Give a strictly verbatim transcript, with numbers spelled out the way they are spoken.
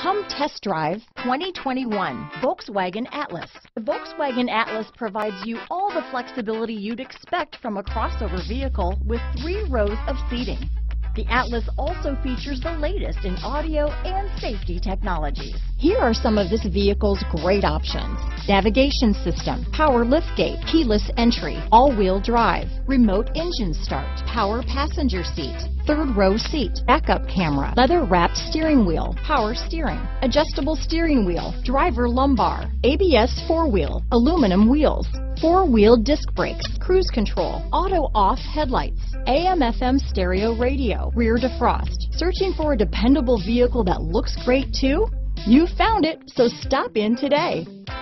Come test drive twenty twenty-one Volkswagen Atlas. The Volkswagen Atlas provides you all the flexibility you'd expect from a crossover vehicle with three rows of seating. The Atlas also features the latest in audio and safety technologies. Here are some of this vehicle's great options: navigation system, power liftgate, keyless entry, all-wheel drive, remote engine start, power passenger seat, third row seat, backup camera, leather-wrapped steering wheel, power steering, adjustable steering wheel, driver lumbar, A B S four-wheel, aluminum wheels, four-wheel disc brakes, cruise control, auto-off headlights, A M F M stereo radio, rear defrost. Searching for a dependable vehicle that looks great too? You found it, so stop in today.